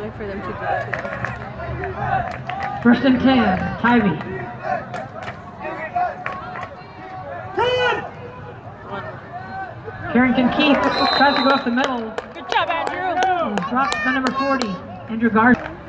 better for them to go to. First and 10, Tybee. Carrington Keith tries to go off the middle. Good job, Andrew. Drops the number 40, Andrew Garza.